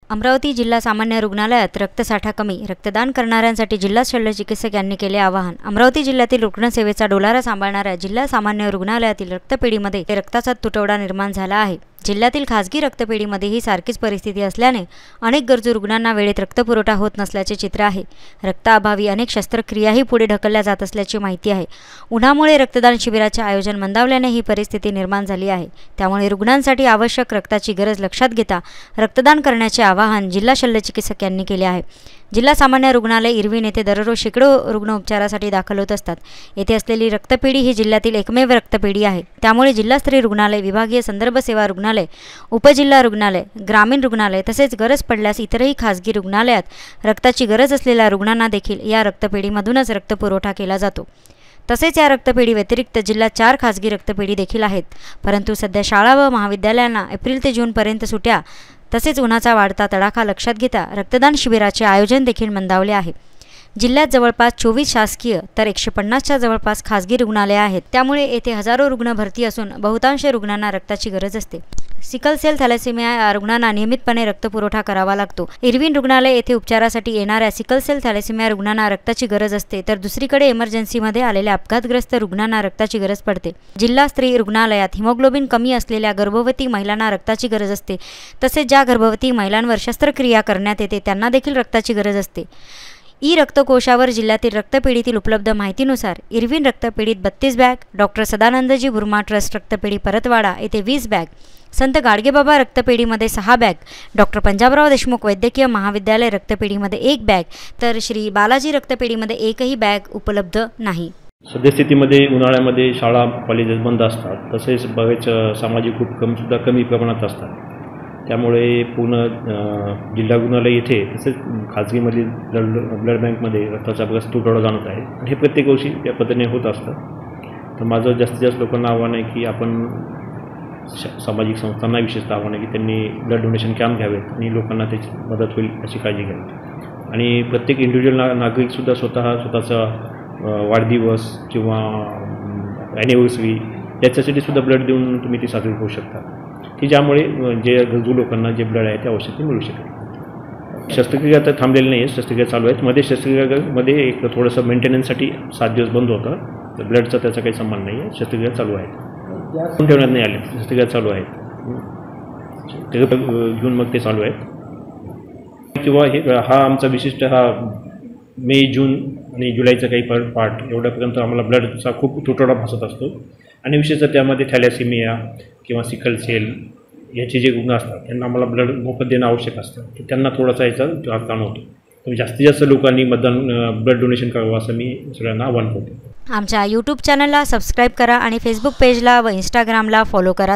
अमरावती जिल्हा सामान्य रुग्णालयात रक्तसाठा कमी, रक्तदान करणाऱ्यांसाठी जिल्हा शल्यचिकित्सक यांनी केले आवाहन। अमरावती जिल्ह्यातील रुग्णसेवेचा डोलारा सांभाळणाऱ्या जिल्हा सामान्य रुग्णालयातील रक्तपेढीमध्ये रक्ताचा तुटवडा निर्माण झाला आहे। जिल्ह्यातील खासगी रक्तपेढीमध्येही सारखीच परिस्थिती असल्याने अनेक गरजू रुग्णांना वेळेत रक्तपुरवठा होत नसल्याचे चित्र आहे। रक्ताअभावी अनेक शस्त्रक्रियाही पुढे ढकलल्या जात असल्याची माहिती आहे। उन्हामुळे रक्तदान शिबिराचे आयोजन मंदावल्याने ही परिस्थिती निर्माण झाली आहे। त्यामुळे रुग्णांसाठी आवश्यक रक्ताची गरज लक्षात घेता रक्तदान करण्याचे आवाहन जिल्हा शल्यचिकित्सक यांनी केले आहे। जिल्हा सामान्य रुग्णालय इरविन येथे दररोज शेकडो रुग्ण उपचारासाठी दाखल होत असतात। येथे असलेली रक्तपेढी ही जिल्ह्यातील एकमेव रक्तपेढी आहे। त्यामुळे जिल्हास्तरीय रुग्णालय, विभागीय संदर्भ सेवा रुग्णालय, उपजिल्हा रुग्णालय, ग्रामीण रुग्णालय तसेच गरज पडल्यास इतरही खासगी रुग्णालयात रक्ताची गरज असलेल्या रुग्णांना देखील या रक्तपेढीमधूनच रक्तपुरवठा केला जातो। तसेच या रक्तपेढी व्यतिरिक्त जिल्ह्यात 4 खासगी रक्तपेढी देखील आहेत। परंतु सध्या शाळा व महाविद्यालयांना एप्रिल ते जून पर्यंत सुट्ट्या तसेच उन्हाचा वाढता तडाखा लक्षात घेता रक्तदान शिबिराचे आयोजन देखील मंदावले आहे। जिल्ह्यात जवळपास 24 शासकीय तर 150च्या जवळपास खासगी रुग्णालये आहेत। त्यामुळे येथे हजारो रुग्ण भरती असून बहुतांश रुग्णांना रक्ताची गरज असते। सिकल सेल थॅलेसेमिया रुग्णांना नियमितपणे रक्तपुरवठा करावा लागतो। इरविन रुग्णालय येथे उपचारासाठी येणाऱ्या सिकल सेल थॅलेसेमिया रुग्णांना रक्ताची गरज असते, तर दुसरीकडे इमर्जन्सीमध्ये आलेल्या अपघातग्रस्त रुग्णांना रक्ताची गरज पडते। जिल्हा स्त्री रुग्णालयात हिमोग्लोबिन कमी असलेल्या गर्भवती महिलांना रक्ताची गरज असते। तसेच ज्या गर्भवती महिलांवर शस्त्रक्रिया करण्यात येते त्यांना देखील रक्ताची गरज असते। ई रक्तकोशावर जिल्ह्यातील रक्तपेढीतील उपलब्ध माहितीनुसार इरविन रक्तपेढीत 32 bag, doctor Sadanandji Burma trust रक्तपेढी परतवाडा येथे 20 बॅग, संत गाडगेबाबा रक्तपेढीमध्ये 6 बॅग, डॉक्टर पंजाबराव देशमुख वैद्यकीय महाविद्यालय रक्तपेढीमध्ये 1 बॅग, तर श्री बालाजी रक्तपेढीमध्ये एकही बॅग उपलब्ध नाही। सद्यस्थितीमध्ये उन्हाळ्यामध्ये शाळा कॉलेजेस बंद असतात, तसेच बरेच सामाजिक उपक्रमसुद्धा कमी प्रमाणात असतात। त्यामुळे पूर्ण जिल्हा रुग्णालय येथे तसेच खाजगीमधील ब्लड बँकमध्ये रक्ताचा बराच तुटवडा जाणवत आहे आणि हे प्रत्येक वर्षी त्या पद्धतीने होत असतं। तर माझं जास्तीत जास्त लोकांना आव्हान आहे की आपण सामाजिक संस्थांना विशेषतः आव्हान आहे की त्यांनी ब्लड डोनेशन कॅम्प घ्यावेत आणि लोकांना त्याची मदत होईल अशी काळजी घ्यावी। आणि प्रत्येक इंडिव्हिज्युअल नागरिकसुद्धा स्वतःचा वाढदिवस किंवा ॲनिव्हर्सरी याच्यासाठीसुद्धा ब्लड देऊन तुम्ही ती साजरी करू शकता, की ज्यामुळे जे गरजू लोकांना जे ब्लड आहे ते आवश्यक मिळू शकेल। शस्त्रक्रिया तर थांबलेली नाही आहे, शस्त्रक्रिया चालू आहेत। मध्ये शस्त्रक्रियामध्ये एक थोडंसं मेंटेनन्ससाठी 7 दिवस बंद होतं, तर ब्लडचा त्याचा काही संबंध नाही आहे। शस्त्रक्रिया चालू आहेत, ठेवण्यात नाही आले, शस्त्रक्रिया चालू आहेत, ते घेऊन मग ते चालू आहेत। किंवा हा आमचा विशिष्ट हा मे, जून आणि जुलैचा काही पार्ट एवढ्यापर्यंत आम्हाला ब्लडचा खूप तुटवडा भासत असतो आणि विशेषतः त्यामध्ये थॅलेसेमिया किंवा सिकल सेल याचे जे रुग्ण असतात त्यांना आम्हाला ब्लड मोफत देणं आवश्यक असतं, तर त्यांना थोडासा याचा त्रास जाणवतो। तर जास्तीत जास्त लोकांनी ब्लड डोनेशन करावं असं मी सगळ्यांना आवाहन करतो। आमच्या YouTube चॅनलला सबस्क्राईब करा आणि Facebook पेजला व Instagramला फॉलो करा।